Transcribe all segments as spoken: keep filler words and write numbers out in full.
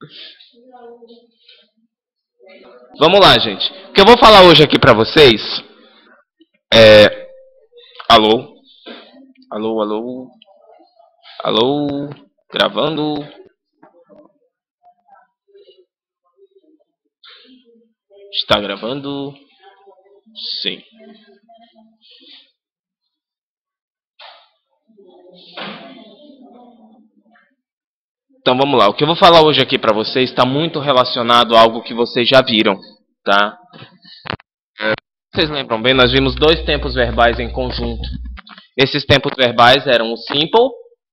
Vamos lá, gente. O que eu vou falar hoje aqui pra vocês é... Alô? Alô, alô? Alô? Gravando? Está gravando? Sim. Então vamos lá. O que eu vou falar hoje aqui pra vocês está muito relacionado a algo que vocês já viram, tá? É, vocês lembram bem, nós vimos dois tempos verbais em conjunto. Esses tempos verbais eram o simple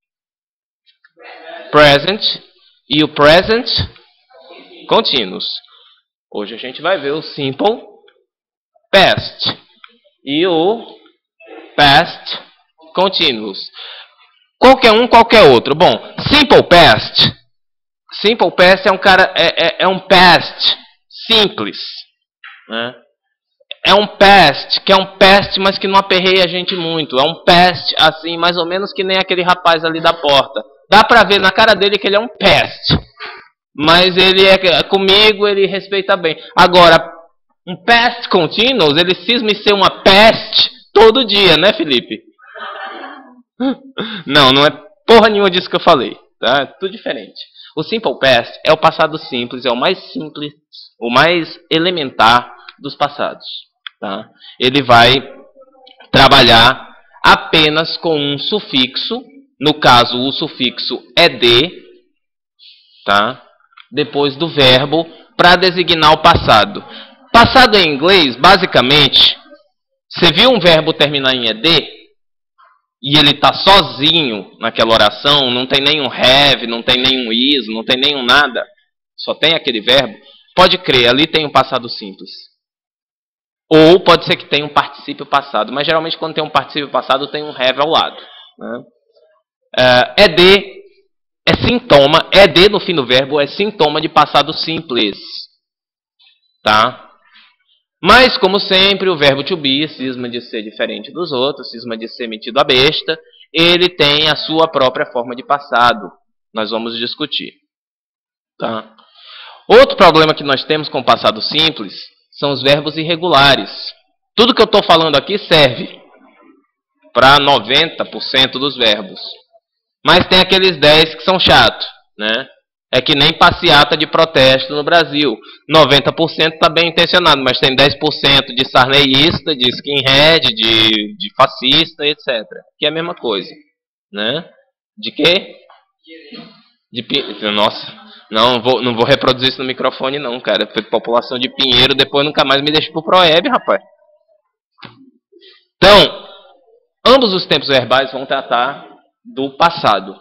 present e o present continuous. Hoje a gente vai ver o simple past e o past continuous. Qualquer um, qualquer outro. Bom, simple past. Simple past é um cara, é, é, é um past simples, né? É um past, que é um past, mas que não aperreia a gente muito. É um past, assim, mais ou menos que nem aquele rapaz ali da porta. Dá pra ver na cara dele que ele é um past. Mas ele é comigo, ele respeita bem. Agora, um past continuous, ele cisma em ser uma pest todo dia, né, Felipe? Não, não é porra nenhuma disso que eu falei, tá? É tudo diferente. O simple past é o passado simples, é o mais simples, o mais elementar dos passados, tá? Ele vai trabalhar apenas com um sufixo, no caso o sufixo ed, tá? Depois do verbo, para designar o passado. Passado em inglês, basicamente, você viu um verbo terminar em ed? E ele está sozinho naquela oração, não tem nenhum have, não tem nenhum is, não tem nenhum nada, só tem aquele verbo, pode crer, ali tem um passado simples. Ou pode ser que tenha um particípio passado, mas geralmente quando tem um particípio passado tem um have ao lado, né? Uh, ed é sintoma, ed no fim do verbo é sintoma de passado simples, tá? Mas, como sempre, o verbo to be cisma de ser diferente dos outros, cisma de ser metido a besta, ele tem a sua própria forma de passado. Nós vamos discutir, tá? Outro problema que nós temos com o passado simples são os verbos irregulares. Tudo que eu estou falando aqui serve para noventa por cento dos verbos. Mas tem aqueles dez por cento que são chatos, né? É que nem passeata de protesto no Brasil. noventa por cento está bem intencionado, mas tem dez por cento de sarneísta, de skinhead, de, de fascista, etcétera. Que é a mesma coisa, né? De quê? De, nossa, não vou, não vou reproduzir isso no microfone não, cara. População de Pinheiro, depois nunca mais me deixa pro Proeb, rapaz. Então, ambos os tempos verbais vão tratar do passado.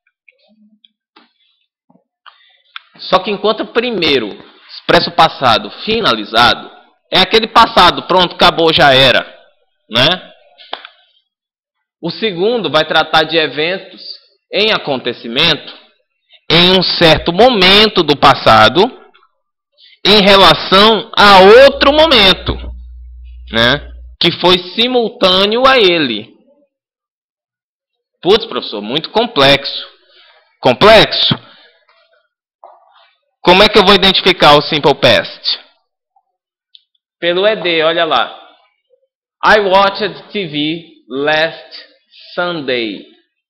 Só que enquanto o primeiro expressa o passado finalizado, é aquele passado, pronto, acabou, já era, né? O segundo vai tratar de eventos em acontecimento em um certo momento do passado em relação a outro momento, né? Que foi simultâneo a ele. Putz, professor, muito complexo. Complexo? Como é que eu vou identificar o simple past? Pelo ed, olha lá. I watched T V last Sunday.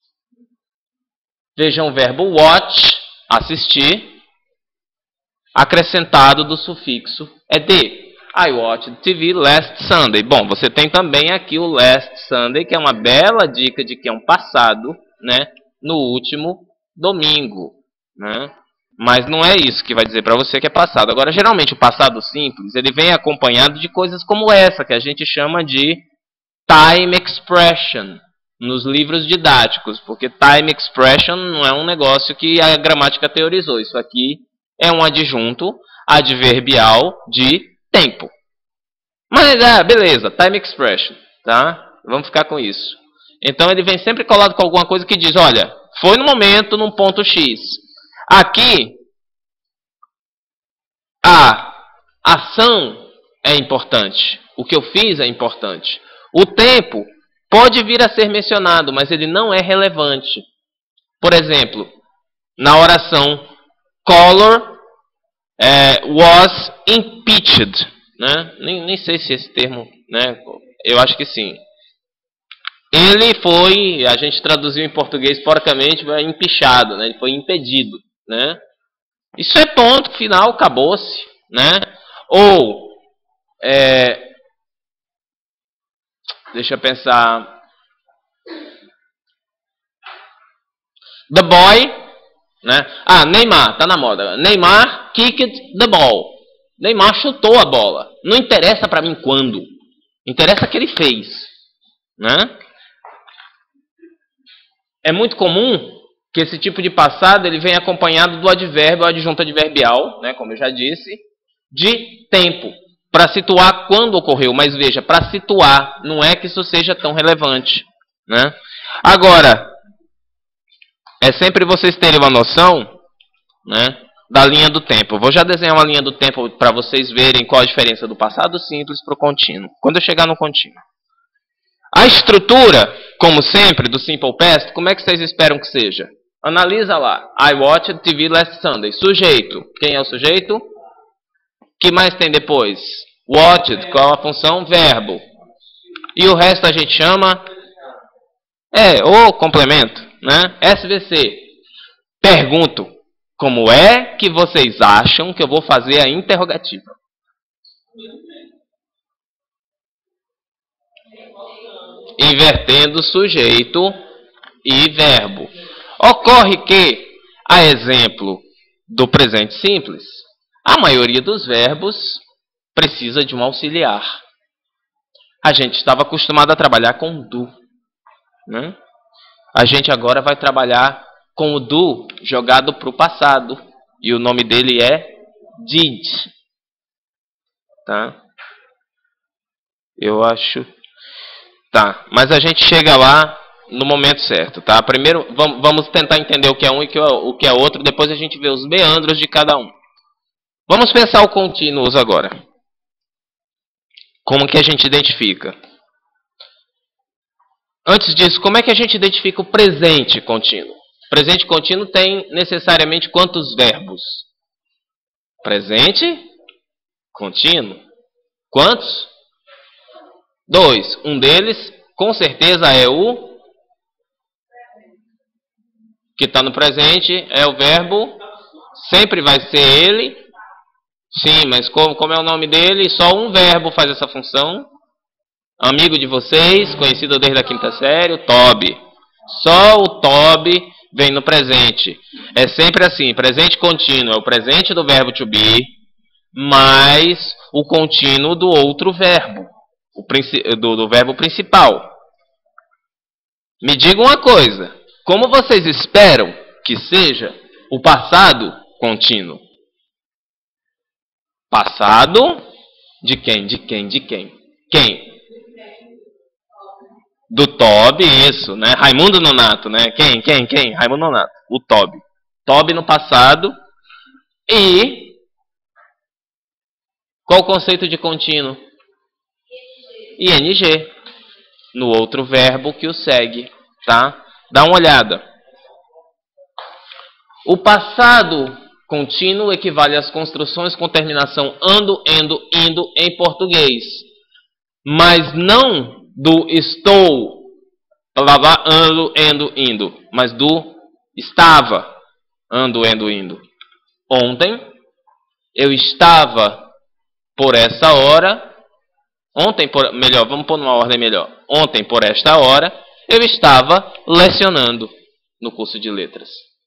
Vejam o verbo watch, assistir, acrescentado do sufixo ed. I watched T V last Sunday. Bom, você tem também aqui o last Sunday, que é uma bela dica de que é um passado, né, no último domingo, né? Mas não é isso que vai dizer para você que é passado. Agora, geralmente, o passado simples, ele vem acompanhado de coisas como essa, que a gente chama de time expression, nos livros didáticos. Porque time expression não é um negócio que a gramática teorizou. Isso aqui é um adjunto adverbial de tempo. Mas, é, beleza, time expression, tá? Vamos ficar com isso. Então, ele vem sempre colado com alguma coisa que diz, olha, foi no momento, num ponto X. Aqui, a ação é importante. O que eu fiz é importante. O tempo pode vir a ser mencionado, mas ele não é relevante. Por exemplo, na oração color é, was impeached, né? Nem, nem sei se esse termo, né? Eu acho que sim. Ele foi, a gente traduziu em português porcamente, foi empichado, né? Ele foi impedido, né? Isso é ponto final, acabou-se, né? Ou, é, deixa eu pensar. The boy, né? Ah, Neymar, tá na moda. Neymar kicked the ball. Neymar chutou a bola. Não interessa para mim quando. Interessa o que ele fez, né? É muito comum que esse tipo de passado ele venha acompanhado do advérbio, adjunto adverbial, né, como eu já disse, de tempo, para situar quando ocorreu. Mas veja, para situar, não é que isso seja tão relevante, né? Agora, é sempre vocês terem uma noção, né, da linha do tempo. Eu vou já desenhar uma linha do tempo para vocês verem qual a diferença do passado simples para o contínuo. Quando eu chegar no contínuo. A estrutura, como sempre, do Simple Past, como é que vocês esperam que seja? Analisa lá. I watched T V last Sunday. Sujeito. Quem é o sujeito? O que mais tem depois? Watched. Qual a função? Verbo. E o resto a gente chama... É, ou complemento, né? S V C. Pergunto. Como é que vocês acham que eu vou fazer a interrogativa? Invertendo sujeito e verbo. Ocorre que, a exemplo do presente simples, a maioria dos verbos precisa de um auxiliar. A gente estava acostumado a trabalhar com do, né? A gente agora vai trabalhar com o do jogado para o passado. E o nome dele é did. Tá? Eu acho... Tá, mas a gente chega lá no momento certo, tá? Primeiro, vamos tentar entender o que é um e o que é outro, depois a gente vê os meandros de cada um. Vamos pensar o contínuos agora. Como que a gente identifica? Antes disso, como é que a gente identifica o presente contínuo? Presente contínuo tem necessariamente quantos verbos? Presente contínuo. Quantos? Dois. Um deles, com certeza, é o que está no presente, é o verbo. Sempre vai ser ele. Sim, mas como, como é o nome dele? Só um verbo faz essa função. Amigo de vocês, conhecido desde a quinta série, o Toby. Só o Toby vem no presente. É sempre assim, presente contínuo é o presente do verbo to be, mais o contínuo do outro verbo. O do, do verbo principal. Me diga uma coisa. Como vocês esperam que seja o passado contínuo? Passado de quem? De quem? De quem? Quem? Do Toby, isso, né? Raimundo Nonato, né? Quem? Quem? Quem? Raimundo Nonato. O Toby. Toby no passado. E qual o conceito de contínuo? I N G, no outro verbo que o segue, tá? Dá uma olhada. O passado contínuo equivale às construções com terminação ando, endo, indo em português, mas não do estou, blá, blá, ando, endo, indo, mas do estava, ando, endo, indo. Ontem eu estava por essa hora. Ontem, por, melhor, vamos pôr numa ordem melhor. Ontem, por esta hora, eu estava lecionando no curso de letras.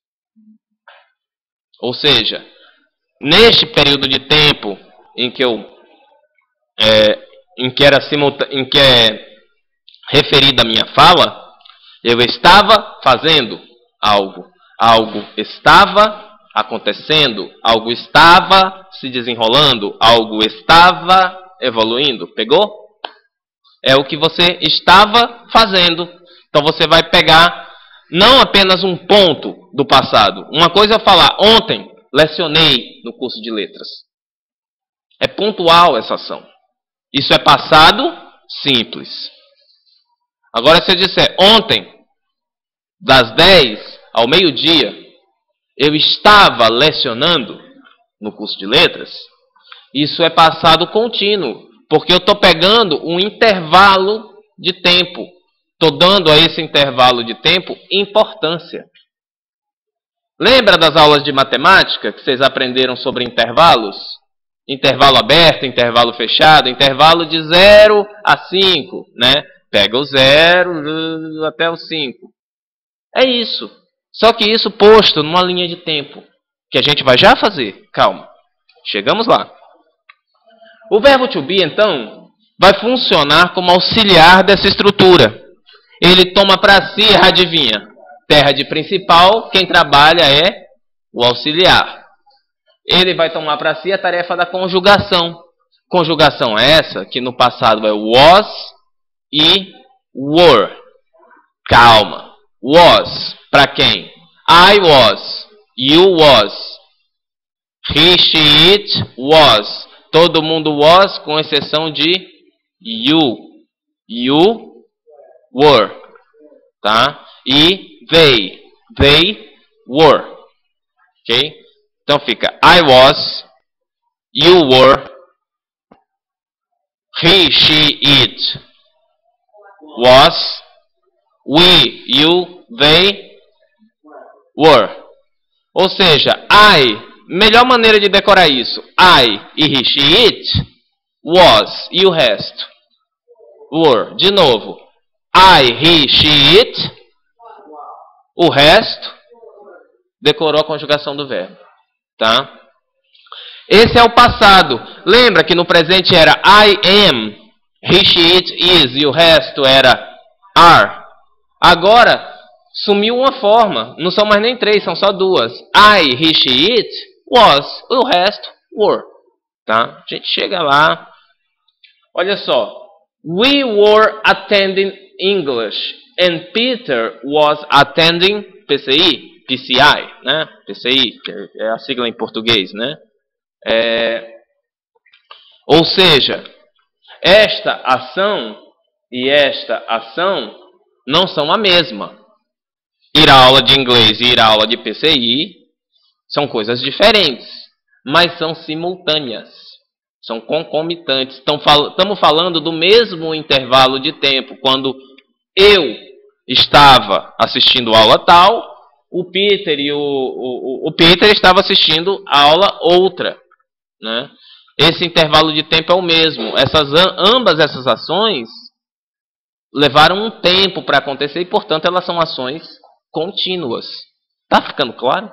Ou seja, neste período de tempo em que eu, é, em que era simulta, em que é referida a minha fala, eu estava fazendo algo, algo estava acontecendo, algo estava se desenrolando, algo estava evoluindo. Pegou? É o que você estava fazendo. Então você vai pegar não apenas um ponto do passado. Uma coisa é falar, ontem lecionei no curso de letras. É pontual essa ação. Isso é passado simples. Agora se eu disser, ontem, das dez ao meio-dia, eu estava lecionando no curso de letras, isso é passado contínuo, porque eu estou pegando um intervalo de tempo. Estou dando a esse intervalo de tempo importância. Lembra das aulas de matemática que vocês aprenderam sobre intervalos? Intervalo aberto, intervalo fechado, intervalo de zero a cinco, né? Pega o zero até o cinco. É isso. Só que isso posto numa linha de tempo, que a gente vai já fazer. Calma. Chegamos lá. O verbo to be, então, vai funcionar como auxiliar dessa estrutura. Ele toma para si, adivinha, terra de principal, quem trabalha é o auxiliar. Ele vai tomar para si a tarefa da conjugação. Conjugação essa que no passado é was e were. Calma. Was, para quem? I was, you was, he, she, it was. Todo mundo was, com exceção de you. You were. Tá? E they. They were. Ok? Então fica I was, you were, he, she, it was, we, you, they were. Ou seja, I, melhor maneira de decorar isso, I e he, she, it, was e o resto were. De novo, I, he, she, it, o resto decorou a conjugação do verbo. Tá? Esse é o passado. Lembra que no presente era I am, he, she, it, is e o resto era are. Agora sumiu uma forma. Não são mais nem três, são só duas. I, he, she, it, was. O resto were. Tá? A gente chega lá. Olha só. We were attending English and Peter was attending P C I. P C I, né? P C I, que é a sigla em português, né? É... Ou seja, esta ação e esta ação não são a mesma. Ir à aula de inglês e ir à aula de P C I são coisas diferentes, mas são simultâneas, são concomitantes. Estamos fal- falando do mesmo intervalo de tempo. Quando eu estava assistindo a aula tal, o Peter e o, o, o Peter estava assistindo a aula outra, né? Esse intervalo de tempo é o mesmo. Essas, ambas essas ações levaram um tempo para acontecer e, portanto, elas são ações contínuas. Tá ficando claro?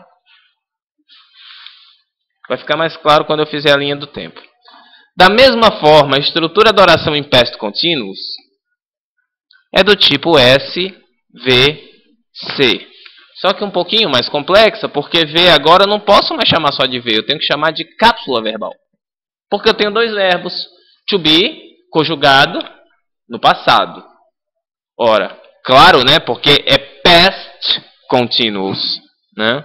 Vai ficar mais claro quando eu fizer a linha do tempo. Da mesma forma, a estrutura da oração em past continuous é do tipo S V C. Só que um pouquinho mais complexa, porque V agora eu não posso mais chamar só de V, eu tenho que chamar de cápsula verbal. Porque eu tenho dois verbos, to be, conjugado, no passado. Ora, claro, né, porque é past continuous, né?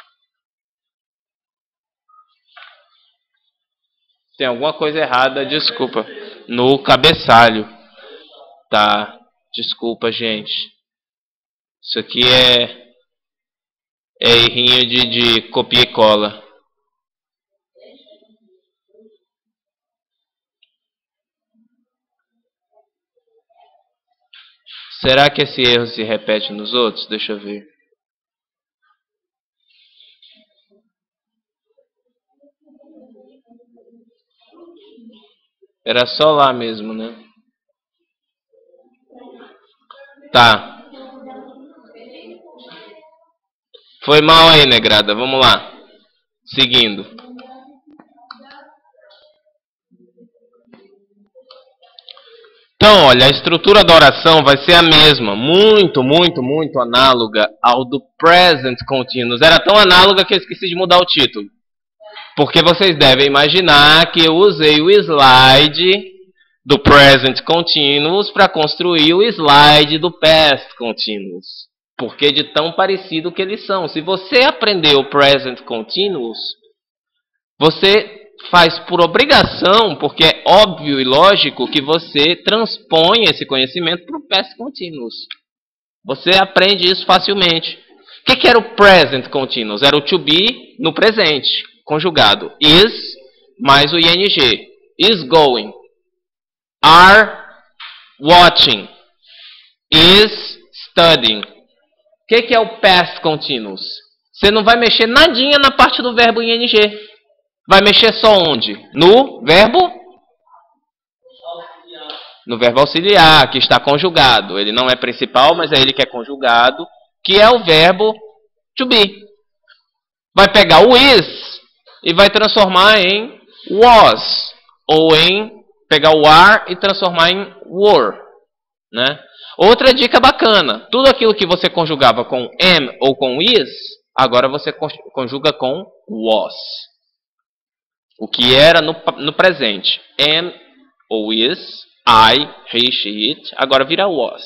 Tem alguma coisa errada, desculpa, no cabeçalho. Tá, desculpa, gente. Isso aqui é... É errinho de, de copia e cola. Será que esse erro se repete nos outros? Deixa eu ver. Era só lá mesmo, né? Tá. Foi mal aí, negrada. Vamos lá. Seguindo. Então, olha, a estrutura da oração vai ser a mesma. Muito, muito, muito análoga ao do present continuous. Era tão análoga que eu esqueci de mudar o título. Porque vocês devem imaginar que eu usei o slide do present continuous para construir o slide do past continuous. Porque de tão parecido que eles são. Se você aprendeu o present continuous, você faz por obrigação, porque é óbvio e lógico que você transpõe esse conhecimento para o past continuous. Você aprende isso facilmente. O que, que era o present continuous? Era o to be no presente. conjugado. Is mais o ing. Is going. Are watching. Is studying. O que, que é o past continuous? Você não vai mexer nadinha na parte do verbo ing. Vai mexer só onde? No verbo? No verbo auxiliar, que está conjugado. Ele não é principal, mas é ele que é conjugado, que é o verbo to be. Vai pegar o is e vai transformar em was. Ou em pegar o are e transformar em were. Né? Outra dica bacana. Tudo aquilo que você conjugava com am ou com is, agora você conjuga com was. O que era no, no presente. Am ou is, I, he, she, it, agora vira was.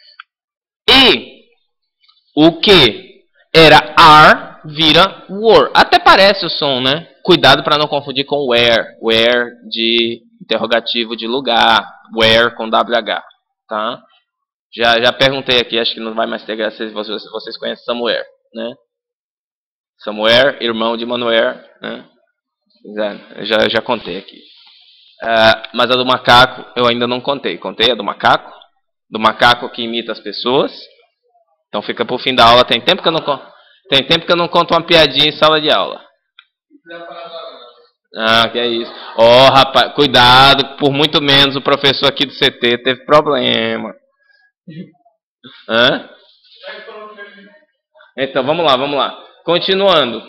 E o que era are, vira were. Até parece o som, né? Cuidado para não confundir com where. Where de interrogativo de lugar. Where com W H. Tá? Já, já perguntei aqui, acho que não vai mais ter graça se vocês, vocês conhecem Somewhere. Né? Somewhere, irmão de Manuel. Né? Já, já, já contei aqui. Uh, mas a do macaco eu ainda não contei. Contei a do macaco? Do macaco que imita as pessoas. Então fica pro fim da aula. Tem tempo que eu não, tem tempo que eu não conto uma piadinha em sala de aula. Ah, que é isso. Ó, oh, rapaz, cuidado, por muito menos o professor aqui do C T teve problema. Hã? Então, vamos lá, vamos lá. Continuando.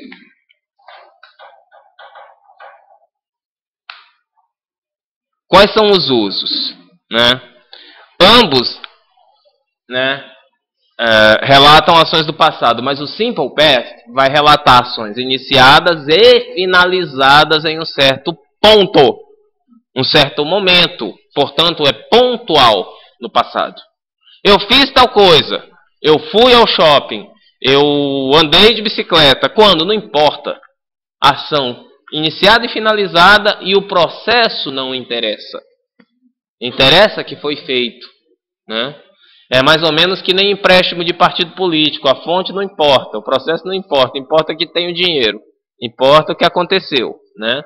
Quais são os usos? Né? Ambos, né, uh, relatam ações do passado, mas o Simple Past vai relatar ações iniciadas e finalizadas em um certo ponto, um certo momento. Portanto, é pontual no passado. Eu fiz tal coisa, eu fui ao shopping, eu andei de bicicleta. Quando? Não importa. Ação iniciada e finalizada e o processo não interessa. Interessa que foi feito. Né? É mais ou menos que nem empréstimo de partido político. A fonte não importa, o processo não importa. Importa que tem o dinheiro. Importa o que aconteceu. Né?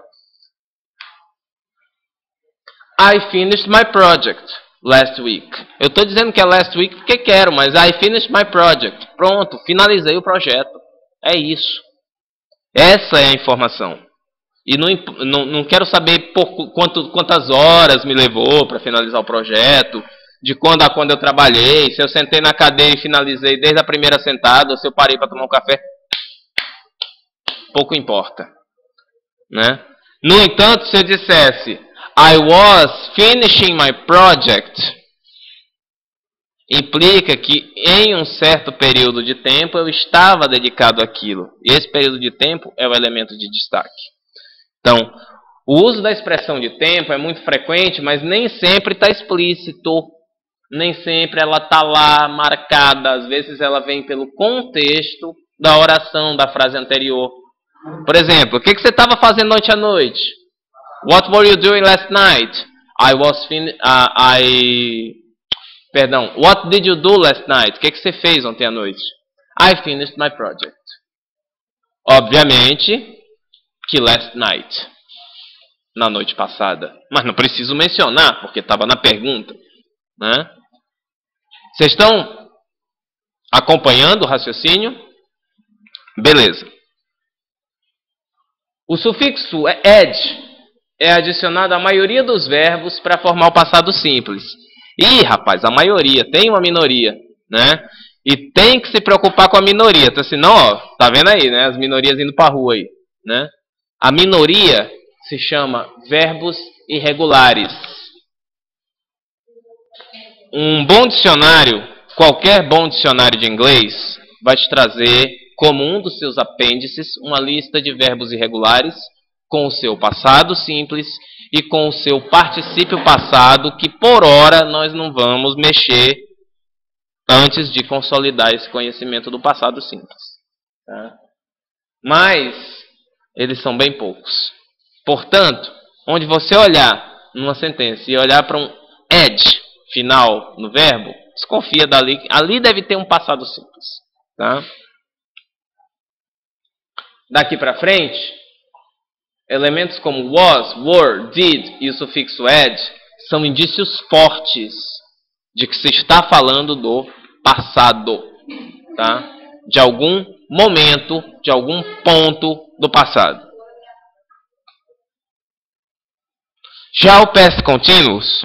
I finished my project last week. Eu estou dizendo que é last week porque quero, mas I finished my project. Pronto, finalizei o projeto. É isso. Essa é a informação. E não, não, não quero saber por quanto, quantas horas me levou para finalizar o projeto, de quando a quando eu trabalhei, se eu sentei na cadeira e finalizei desde a primeira sentada, ou se eu parei para tomar um café. Pouco importa. Né? No entanto, se eu dissesse I was finishing my project, implica que em um certo período de tempo eu estava dedicado àquilo. E esse período de tempo é o elemento de destaque. Então, o uso da expressão de tempo é muito frequente, mas nem sempre está explícito. Nem sempre ela está lá marcada. Às vezes ela vem pelo contexto da oração, da frase anterior. Por exemplo, o que, que você estava fazendo ontem à noite? What were you doing last night? I was fin uh, I Perdão. What did you do last night? O que, que você fez ontem à noite? I finished my project. Obviamente que last night, na noite passada. Mas não preciso mencionar, porque estava na pergunta. Né? Vocês estão acompanhando o raciocínio? Beleza. O sufixo ed é adicionado à maioria dos verbos para formar o passado simples. Ih, rapaz, a maioria, tem uma minoria, né? E tem que se preocupar com a minoria, tá? Senão, ó, tá vendo aí, né? As minorias indo para a rua aí, né? A minoria se chama verbos irregulares. Um bom dicionário, qualquer bom dicionário de inglês, vai te trazer como um dos seus apêndices uma lista de verbos irregulares com o seu passado simples e com o seu particípio passado, que por hora nós não vamos mexer antes de consolidar esse conhecimento do passado simples. Tá? Mas eles são bem poucos. Portanto, onde você olhar numa sentença e olhar para um ed final no verbo, desconfia dali. Ali deve ter um passado simples. Tá? Daqui para frente, Elementos como was, were, did e o sufixo ed são indícios fortes de que se está falando do passado, tá? De algum momento, de algum ponto do passado. Já o past continuous,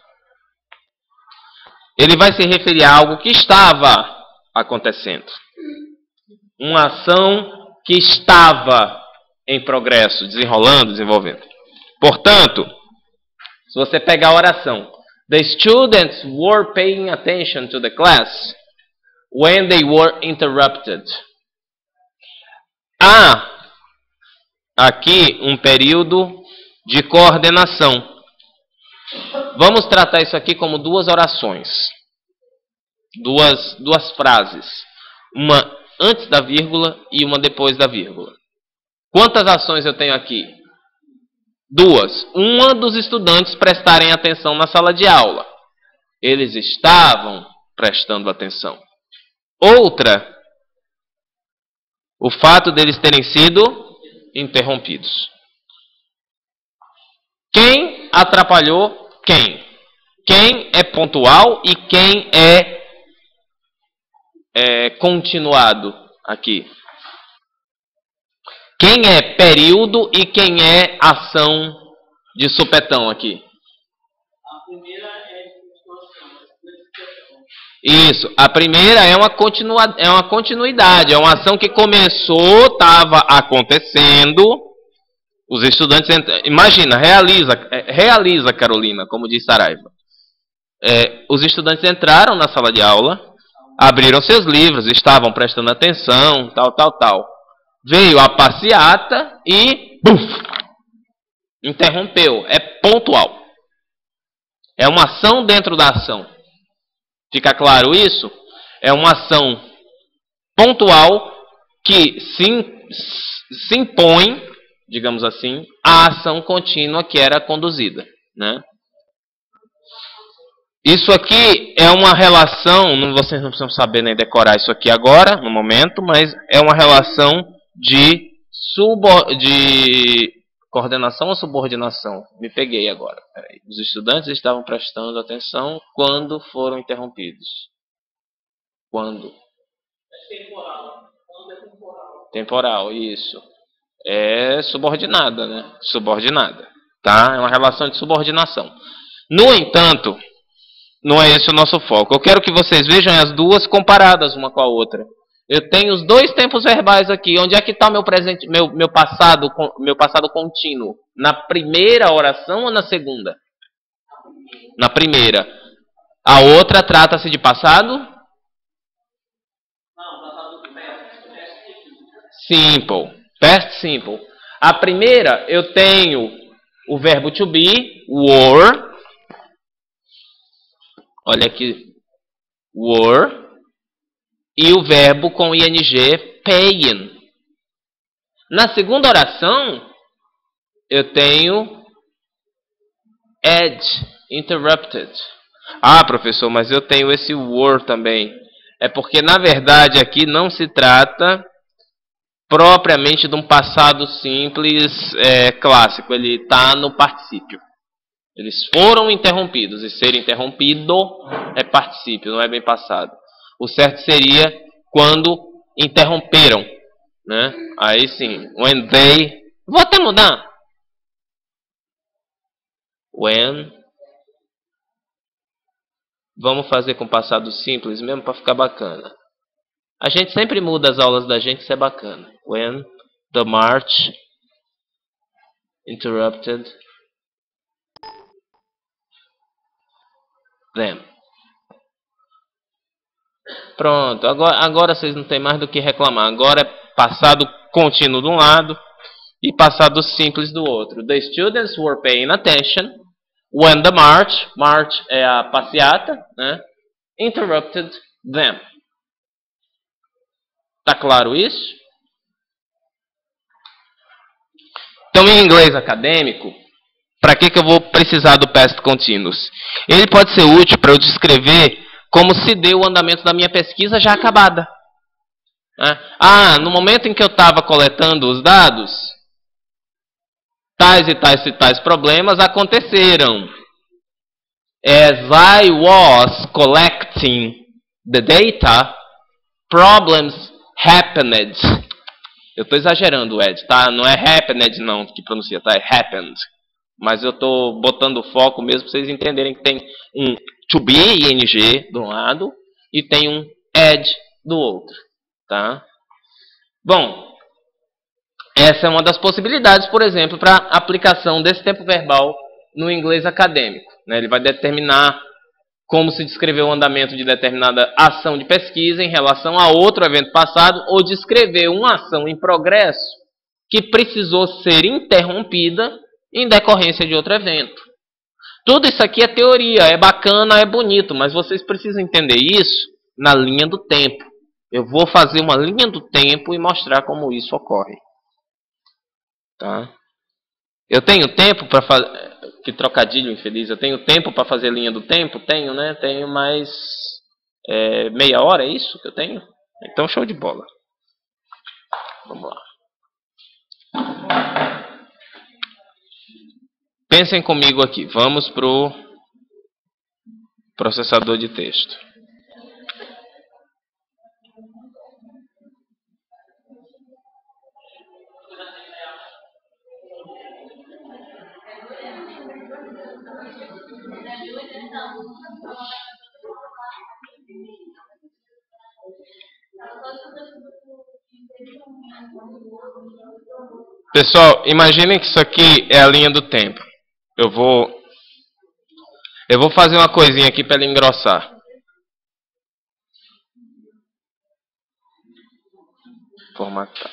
ele vai se referir a algo que estava acontecendo. Uma ação que estava em progresso, desenrolando, desenvolvendo. Portanto, se você pegar a oração, the students were paying attention to the class when they were interrupted. Há aqui um período de coordenação. Vamos tratar isso aqui como duas orações. Duas, duas frases. Uma antes da vírgula e uma depois da vírgula. Quantas ações eu tenho aqui? Duas. Uma dos estudantes prestarem atenção na sala de aula. Eles estavam prestando atenção. Outra, o fato deles terem sido interrompidos. Quem atrapalhou quem? Quem é pontual e quem é, é continuado aqui? Quem é período e quem é ação de supetão aqui? A primeira é Isso. A primeira é uma, continua, é uma continuidade, é uma ação que começou, estava acontecendo. Os estudantes entram. Imagina, realiza, realiza, Carolina, como diz Saraiva. É, os estudantes entraram na sala de aula, abriram seus livros, estavam prestando atenção, tal, tal, tal. Veio a passeata e buf, interrompeu. É pontual. É uma ação dentro da ação. Fica claro isso? É uma ação pontual que se, se impõe, digamos assim, à ação contínua que era conduzida, né? Isso aqui é uma relação, não, vocês não precisam saber nem decorar isso aqui agora, no momento, mas é uma relação de, subor, de coordenação ou subordinação? Me peguei agora. Peraí. Os estudantes estavam prestando atenção quando foram interrompidos. Quando? É temporal. Quando é temporal. Temporal, isso. É subordinada, né? Subordinada. Tá? É uma relação de subordinação. No entanto, não é esse o nosso foco. Eu quero que vocês vejam as duas comparadas uma com a outra. Eu tenho os dois tempos verbais aqui. Onde é que está meu presente, meu, meu passado, meu passado contínuo? Na primeira oração ou na segunda? Na primeira. A outra trata-se de passado? Não, passado do past. Simple. Past simple. A primeira eu tenho o verbo to be, were. Olha aqui. Were. E o verbo com ing, paying. Na segunda oração, eu tenho ed, interrupted. Ah, professor, mas eu tenho esse were também. É porque, na verdade, aqui não se trata propriamente de um passado simples é, clássico. Ele está no particípio. Eles foram interrompidos. E ser interrompido é particípio, não é bem passado. O certo seria quando interromperam, né? Aí sim, when they... Vou até mudar. When... Vamos fazer com passado simples mesmo para ficar bacana. A gente sempre muda as aulas da gente, isso é bacana. When the march interrupted them. Pronto, agora, agora vocês não tem mais do que reclamar. Agora é passado contínuo de um lado e passado simples do outro. The students were paying attention when the march, march é a passeata, né? Interrupted them. Tá claro isso? Então, em inglês acadêmico, para que, que eu vou precisar do past continuous? Ele pode ser útil para eu descrever como se deu o andamento da minha pesquisa já acabada. Ah, no momento em que eu estava coletando os dados, tais e tais e tais problemas aconteceram. As I was collecting the data, problems happened. Eu estou exagerando, Ed, tá? Não é happened não que pronuncia, tá? É happened. Mas eu estou botando foco mesmo para vocês entenderem que tem um to be, ing, de um lado, e tem um ed do outro, tá? Bom, essa é uma das possibilidades, por exemplo, para aplicação desse tempo verbal no inglês acadêmico, né? Ele vai determinar como se descrever o andamento de determinada ação de pesquisa em relação a outro evento passado, ou descrever uma ação em progresso que precisou ser interrompida em decorrência de outro evento. Tudo isso aqui é teoria, é bacana, é bonito, mas vocês precisam entender isso na linha do tempo. Eu vou fazer uma linha do tempo e mostrar como isso ocorre. Tá? Eu tenho tempo para fazer... Que trocadilho infeliz. Eu tenho tempo para fazer linha do tempo? Tenho, né? Tenho mais é, meia hora, é isso que eu tenho? Então, show de bola. Vamos lá. Pensem comigo aqui. Vamos para o processador de texto. Pessoal, imaginem que isso aqui é a linha do tempo. Eu vou, eu vou fazer uma coisinha aqui para ele engrossar. Formatar.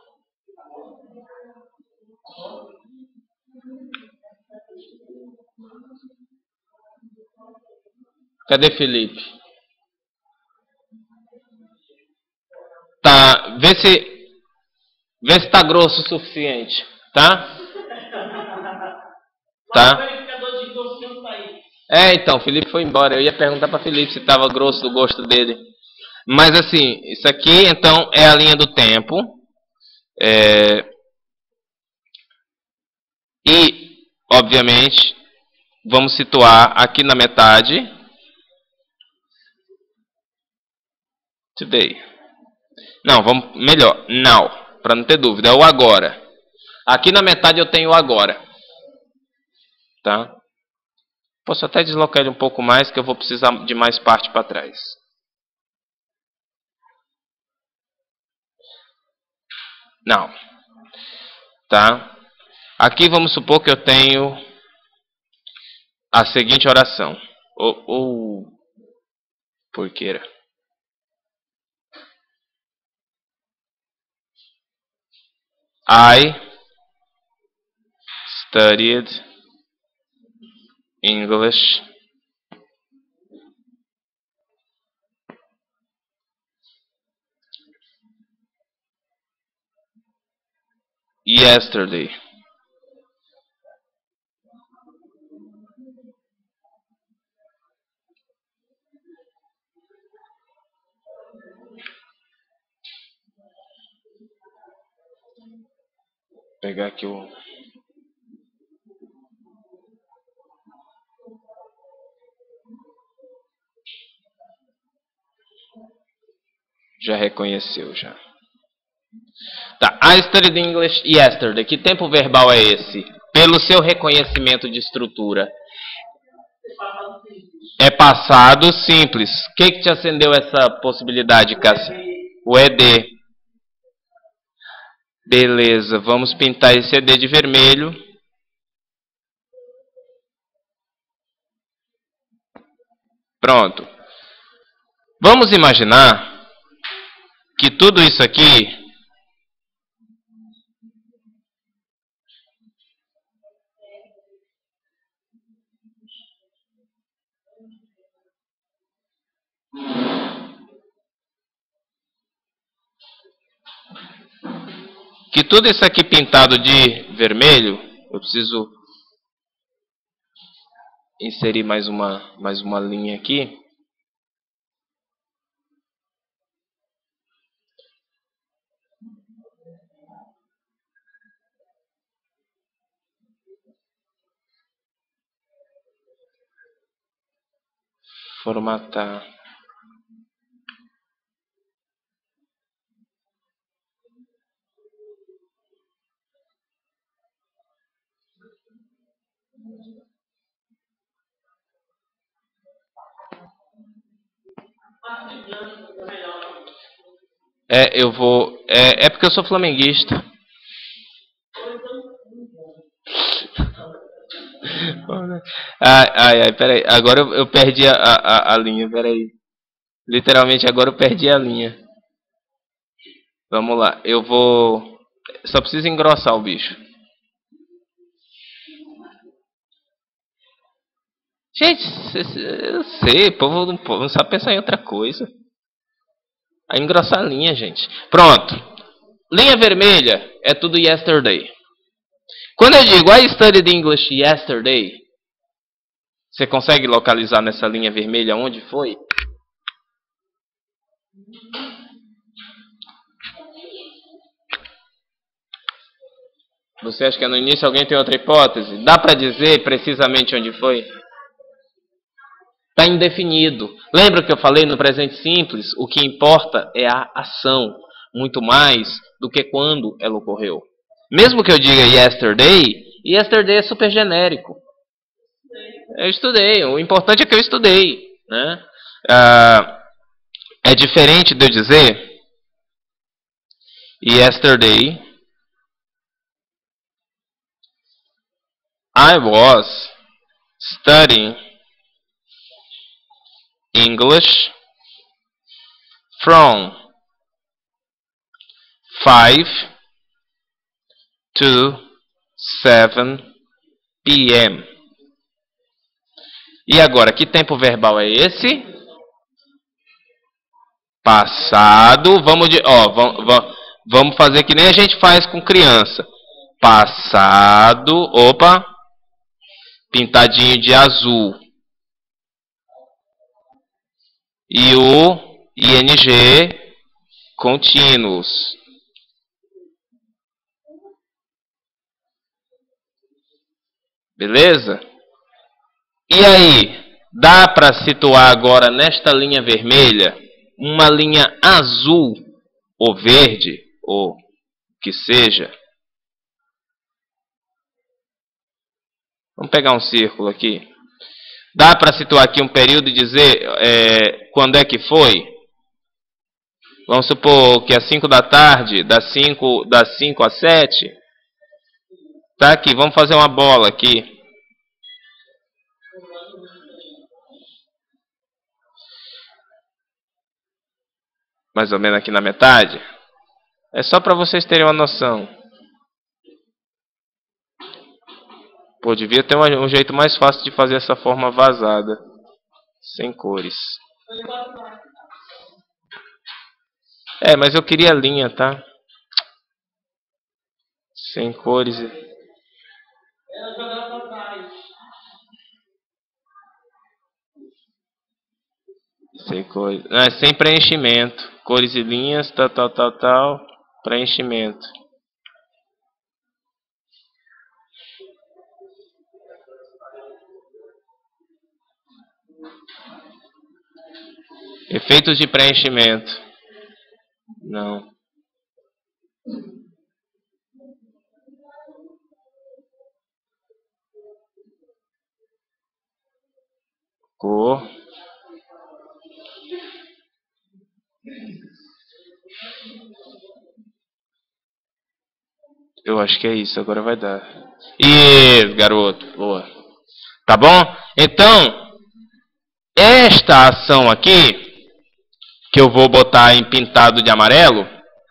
Cadê Felipe? Tá, vê se vê se tá grosso o suficiente, tá? Tá? É, então, Felipe foi embora. Eu ia perguntar para Felipe se estava grosso do gosto dele. Mas assim, isso aqui então é a linha do tempo. É... E, obviamente, vamos situar aqui na metade. Today. Não, vamos melhor. Now, para não ter dúvida, é o agora. Aqui na metade eu tenho o agora. Tá? Posso até deslocar ele um pouco mais, que eu vou precisar de mais parte para trás. Não. Tá? Aqui vamos supor que eu tenho a seguinte oração. Ou, ou porqueira. I studied English yesterday. Vou pegar aqui o... Já reconheceu, já. Tá, I studied English yesterday. Que tempo verbal é esse? Pelo seu reconhecimento de estrutura. É passado simples. O que, que te acendeu essa possibilidade, Cássia? O E D. Beleza, vamos pintar esse E D de vermelho. Pronto. Vamos imaginar que tudo isso aqui que tudo isso aqui pintado de vermelho, eu preciso inserir mais uma, mais uma linha aqui. Formatar. É, eu vou. É, é porque eu sou flamenguista. Ai, ai, ai, peraí. Agora eu, eu perdi a, a, a linha, peraí. Literalmente agora eu perdi a linha. Vamos lá, eu vou. Só preciso engrossar o bicho. Gente, eu sei, o povo não, não sabe pensar em outra coisa. Aí engrossar a linha, gente. Pronto. Linha vermelha é tudo yesterday. Quando eu digo I studied English yesterday, você consegue localizar nessa linha vermelha onde foi? Você acha que é no início? Alguém tem outra hipótese? Dá para dizer precisamente onde foi? Está indefinido. Lembra que eu falei no presente simples? O que importa é a ação, muito mais do que quando ela ocorreu. Mesmo que eu diga yesterday, yesterday é super genérico. Eu estudei. O importante é que eu estudei, né? Ah, é diferente de eu dizer yesterday I was studying English from five to seven p m E agora, que tempo verbal é esse? Passado. Vamos de, ó, vamos, vamos fazer que nem a gente faz com criança. Passado, opa, pintadinho de azul. E o ing contínuos. Beleza? E aí, dá para situar agora nesta linha vermelha uma linha azul ou verde, ou que seja. Vamos pegar um círculo aqui. Dá para situar aqui um período e dizer é, quando é que foi? Vamos supor que às cinco da tarde, das cinco, das cinco às sete. Tá aqui, vamos fazer uma bola aqui. Mais ou menos aqui na metade. É só para vocês terem uma noção. Pô, devia ter um, um jeito mais fácil de fazer essa forma vazada. Sem cores. É, mas eu queria linha, tá? Sem cores. Sem cores. Não, é sem preenchimento. Cores e linhas, tal, tal, tal, tal. Preenchimento. Efeitos de preenchimento. Não. Cor. Eu acho que é isso, agora vai dar. Isso, garoto. Boa. Tá bom? Então, esta ação aqui, que eu vou botar em pintado de amarelo,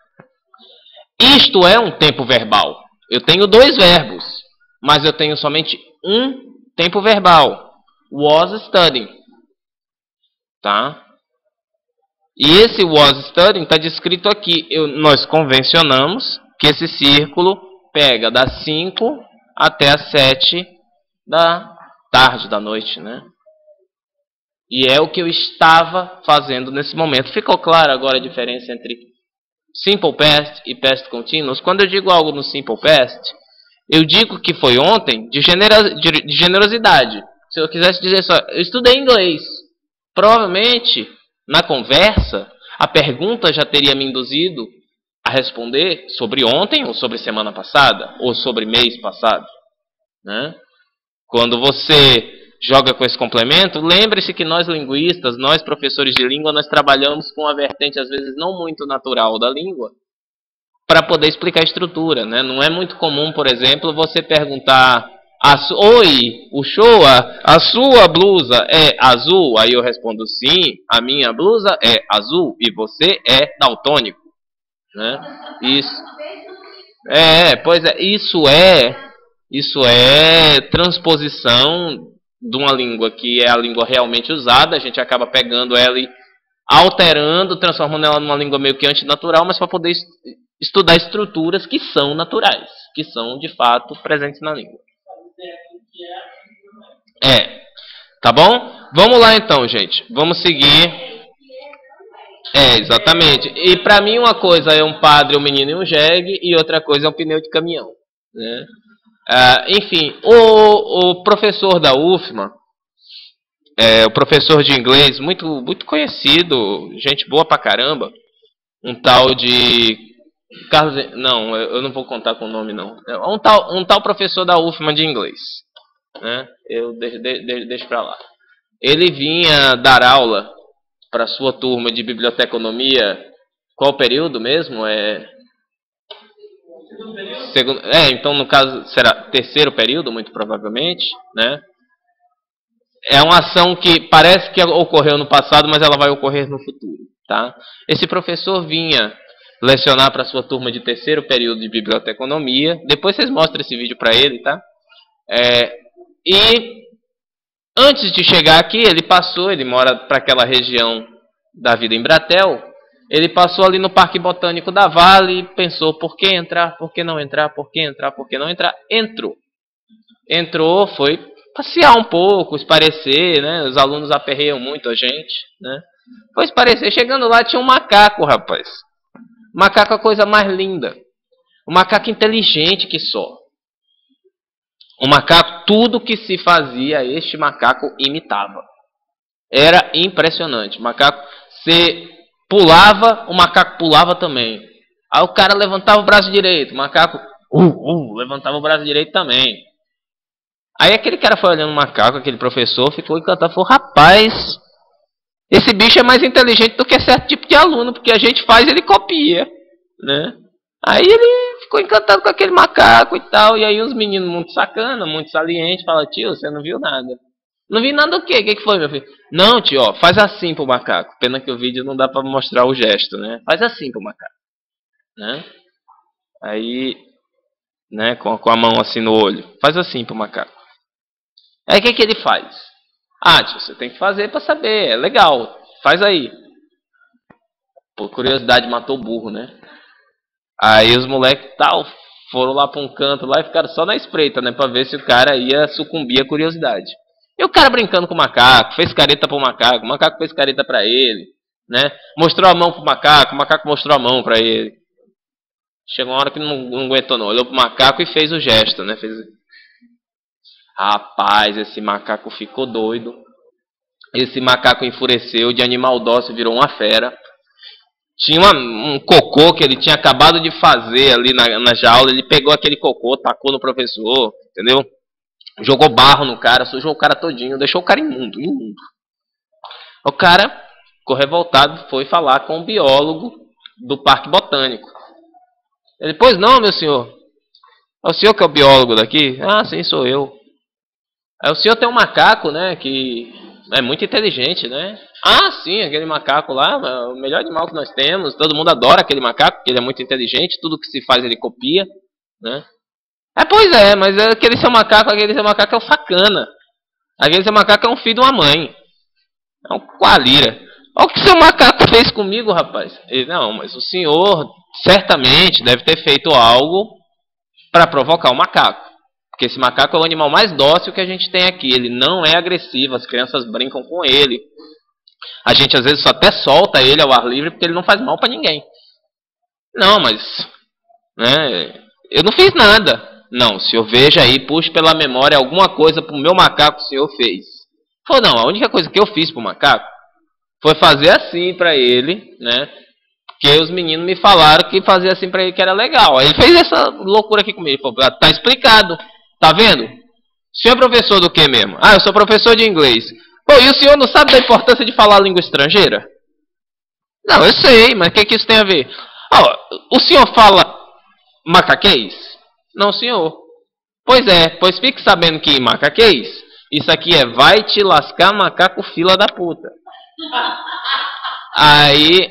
isto é um tempo verbal. Eu tenho dois verbos, mas eu tenho somente um tempo verbal. Was studying. Tá? E esse was studying está descrito aqui. Eu, nós convencionamos que esse círculo pega das cinco até as sete da tarde, da noite, né? E é o que eu estava fazendo nesse momento. Ficou claro agora a diferença entre simple past e past continuous? Quando eu digo algo no simple past, Eu digo que foi ontem de, genero, de, de generosidade. Se eu quisesse dizer só, eu estudei inglês. Provavelmente, na conversa, a pergunta já teria me induzido a responder sobre ontem, ou sobre semana passada, ou sobre mês passado. Né? Quando você joga com esse complemento, lembre-se que nós linguistas, nós professores de língua, nós trabalhamos com a vertente às vezes não muito natural da língua para poder explicar a estrutura. Né? Não é muito comum, por exemplo, você perguntar: oi, o Showa, a sua blusa é azul? Aí eu respondo: sim, a minha blusa é azul e você é daltônico. Né? Isso. É, pois é, isso é, isso é transposição de uma língua que é a língua realmente usada. A gente acaba pegando ela e alterando, transformando ela numa língua meio que antinatural, mas para poder estudar estruturas que são naturais, que são de fato presentes na língua. É, tá bom? Vamos lá então, gente. Vamos seguir. É, exatamente. E para mim uma coisa é um padre, um menino e um jegue, e outra coisa é um pneu de caminhão. Né? Ah, enfim, o, o professor da U F M A, é, o professor de inglês, muito, muito conhecido, gente boa pra caramba, um tal de Carlos, não, eu não vou contar com o nome não. Um tal, um tal professor da U F M A de inglês, né? Eu deixo, deixo, deixo pra lá. Ele vinha dar aula para sua turma de biblioteconomia. Qual período mesmo? É segundo, é, então no caso será terceiro período, muito provavelmente, né? É uma ação que parece que ocorreu no passado, mas ela vai ocorrer no futuro, tá? Esse professor vinha lecionar para sua turma de terceiro período de biblioteconomia. Depois vocês mostram esse vídeo para ele, tá? É, e antes de chegar aqui, ele passou, ele mora para aquela região da Vida Embratel, ele passou ali no Parque Botânico da Vale e pensou: por que entrar, por que não entrar, por que entrar, por que não entrar? Entrou. Entrou, foi passear um pouco, esparecer, né? Os alunos aperreiam muito a gente, né? Foi esparecer. Chegando lá tinha um macaco, rapaz. Macaco é a coisa mais linda. Um macaco inteligente que só. O macaco, tudo que se fazia, este macaco imitava. Era impressionante. O macaco, você pulava, o macaco pulava também. Aí o cara levantava o braço direito, o macaco uh, uh, levantava o braço direito também. Aí aquele cara foi olhando o macaco, aquele professor, ficou encantado. Falou: rapaz, esse bicho é mais inteligente do que certo tipo de aluno, porque a gente faz, ele copia, né? Aí ele ficou encantado com aquele macaco e tal. E aí uns meninos muito sacana, muito salientes, falam: tio, você não viu nada. Não vi nada o quê? O que, que foi, meu filho? Não, tio, ó, faz assim pro macaco. Pena que o vídeo não dá pra mostrar o gesto, né? Faz assim pro macaco, né? Aí, né, com, com a mão assim no olho. Faz assim pro macaco. Aí o que, que ele faz? Ah, tio, você tem que fazer pra saber. É legal. Faz aí. Por curiosidade, matou o burro, né? Aí os moleques tal foram lá pra um canto lá e ficaram só na espreita, né? Pra ver se o cara ia sucumbir à curiosidade. E o cara brincando com o macaco, fez careta pro macaco, o macaco fez careta pra ele, né? Mostrou a mão pro macaco, o macaco mostrou a mão pra ele. Chegou uma hora que não, não aguentou não, olhou pro macaco e fez o gesto, né? Fez... Rapaz, esse macaco ficou doido. Esse macaco enfureceu, de animal dócil virou uma fera. Tinha uma, um cocô que ele tinha acabado de fazer ali na, na jaula, ele pegou aquele cocô, tacou no professor, entendeu? Jogou barro no cara, sujou o cara todinho, deixou o cara imundo, imundo. O cara ficou revoltado, foi falar com o biólogo do Parque Botânico. Ele: pois não, meu senhor. É o senhor que é o biólogo daqui? Ah, sim, sou eu. Aí o senhor tem um macaco, né, que é muito inteligente, né? Ah, sim, aquele macaco lá, é o melhor animal que nós temos. Todo mundo adora aquele macaco, porque ele é muito inteligente, tudo que se faz ele copia, né? É, pois é, mas aquele seu macaco, aquele seu macaco é um sacana. Aquele seu macaco é um filho de uma mãe. É um qualira. Olha o que seu macaco fez comigo, rapaz. Ele: não, mas o senhor certamente deve ter feito algo para provocar o macaco. Porque esse macaco é o animal mais dócil que a gente tem aqui. Ele não é agressivo, as crianças brincam com ele. A gente às vezes só até solta ele ao ar livre porque ele não faz mal para ninguém. Não, mas... né, eu não fiz nada. Não, senhor, veja aí, puxe pela memória alguma coisa pro meu macaco que o senhor fez. Falou, não, a única coisa que eu fiz pro macaco foi fazer assim pra ele, né? Porque os meninos me falaram que fazer assim pra ele que era legal. Aí ele fez essa loucura aqui comigo. Ele falou, ah, tá explicado, tá vendo? O senhor é professor do que mesmo? Ah, eu sou professor de inglês. Pô, e o senhor não sabe da importância de falar língua estrangeira? Não, eu sei, mas o que, que isso tem a ver? Oh, o senhor fala macaquês? Não, senhor. Pois é, pois fique sabendo que macaquês, isso aqui é vai te lascar macaco fila da puta. Aí,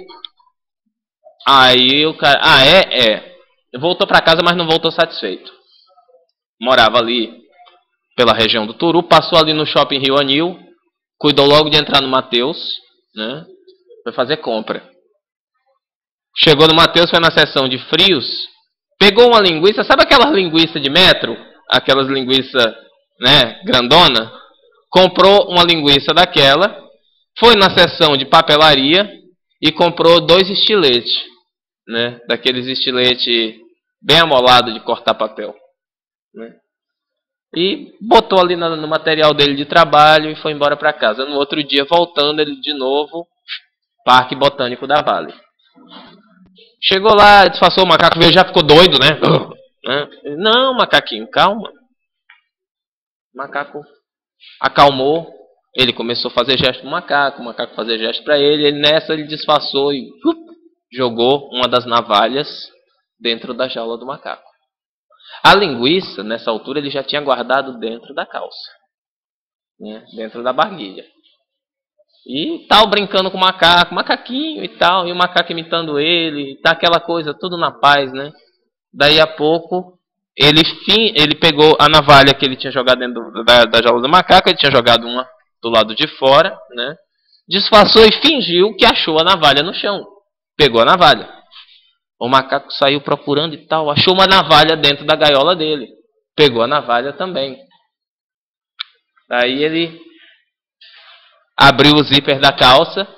aí o cara, ah é, é. Voltou pra casa, mas não voltou satisfeito. Morava ali pela região do Turu, passou ali no shopping Rio Anil, cuidou logo de entrar no Mateus, né? Foi fazer compra. Chegou no Mateus, foi na seção de frios, pegou uma linguiça, sabe aquelas linguiças de metro? Aquelas linguiças, né, grandona? Comprou uma linguiça daquela, foi na seção de papelaria e comprou dois estiletes, né? Daqueles estiletes bem amolados de cortar papel, né? E botou ali no, no material dele de trabalho e foi embora para casa. No outro dia, voltando, ele de novo, Parque Botânico da Vale. Chegou lá, disfarçou o macaco, veio, já ficou doido, né? Não, macaquinho, calma. O macaco acalmou. Ele começou a fazer gesto pro macaco, o macaco fazer gesto para ele. Ele nessa ele disfarçou e uh, jogou uma das navalhas dentro da jaula do macaco. A linguiça, nessa altura, ele já tinha guardado dentro da calça, né? Dentro da barguilha. E tal, brincando com o macaco, macaquinho e tal, e o macaco imitando ele, tá aquela coisa, tudo na paz, né? Daí a pouco, ele, fim, ele pegou a navalha que ele tinha jogado dentro da, da jaula do macaco, ele tinha jogado uma do lado de fora, né? Disfarçou e fingiu que achou a navalha no chão. Pegou a navalha. O macaco saiu procurando e tal, achou uma navalha dentro da gaiola dele. Pegou a navalha também. Daí ele abriu o zíper da calça,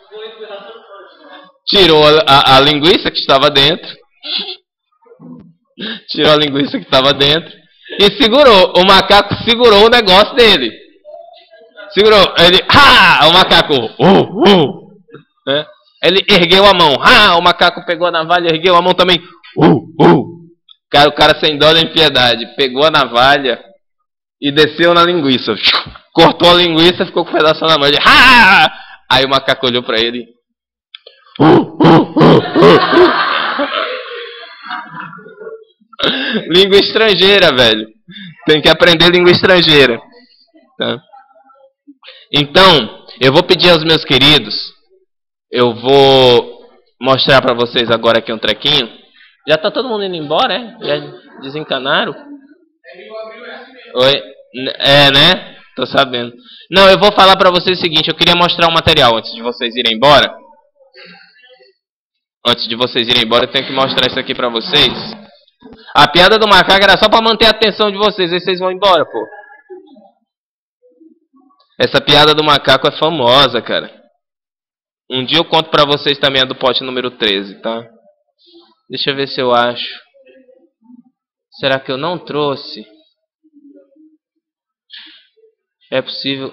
tirou a, a, a linguiça que estava dentro, tirou a linguiça que estava dentro e segurou. O macaco segurou o negócio dele. Segurou. Ele, ah! O macaco, uh, uh, né? Ele ergueu a mão. Ah! O macaco pegou a navalha, ergueu a mão também. Uh, uh. Cara, o cara sem dó nem piedade pegou a navalha e desceu na linguiça. Cortou a linguiça, ficou com um pedaço na mão. Ele, ah! Aí o macaco olhou pra ele. Uh, uh, uh, uh. Língua estrangeira, velho. Tem que aprender língua estrangeira. Tá? Então, eu vou pedir aos meus queridos, eu vou mostrar pra vocês agora aqui um trequinho. Já tá todo mundo indo embora, é? Já desencanaram? Oi? É, né? Tô sabendo. Não, eu vou falar pra vocês o seguinte, eu queria mostrar um material antes de vocês irem embora. Antes de vocês irem embora, eu tenho que mostrar isso aqui pra vocês. A piada do macaco era só pra manter a atenção de vocês, aí vocês vão embora, pô. Essa piada do macaco é famosa, cara. Um dia eu conto pra vocês também a do pote número treze, tá? Deixa eu ver se eu acho. Será que eu não trouxe? É possível...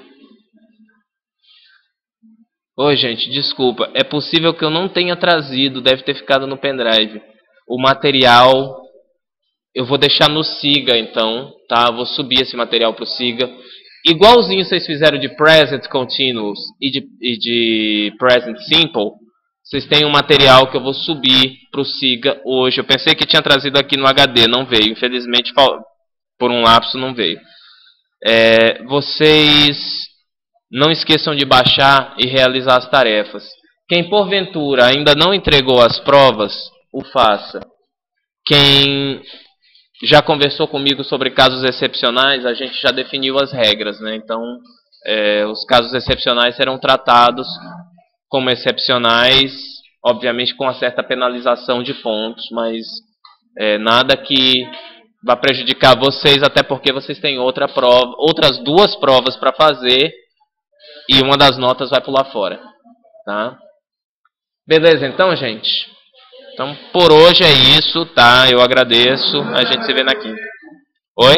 Oi, gente, desculpa. É possível que eu não tenha trazido, deve ter ficado no pendrive. O material... Eu vou deixar no Siga, então, tá? Vou subir esse material pro Siga. Igualzinho vocês fizeram de Present Continuous e de, e de Present Simple, vocês têm um material que eu vou subir pro Siga hoje. Eu pensei que tinha trazido aqui no H D, não veio. Infelizmente, por um lapso, não veio. É, vocês não esqueçam de baixar e realizar as tarefas. Quem, porventura, ainda não entregou as provas, o faça. Quem... já conversou comigo sobre casos excepcionais, a gente já definiu as regras, né? Então, é, os casos excepcionais serão tratados como excepcionais, obviamente com uma certa penalização de pontos, mas é, nada que vá prejudicar vocês, até porque vocês têm outra prova, outras duas provas para fazer e uma das notas vai pular fora, tá? Beleza, então, gente? Então, por hoje é isso, tá? Eu agradeço. A gente se vê na quinta. Oi?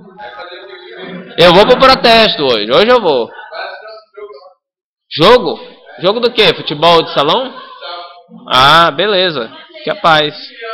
Eu vou pro protesto hoje. Hoje eu vou. Jogo? Jogo do quê? Futebol de salão? Ah, beleza. Que a paz.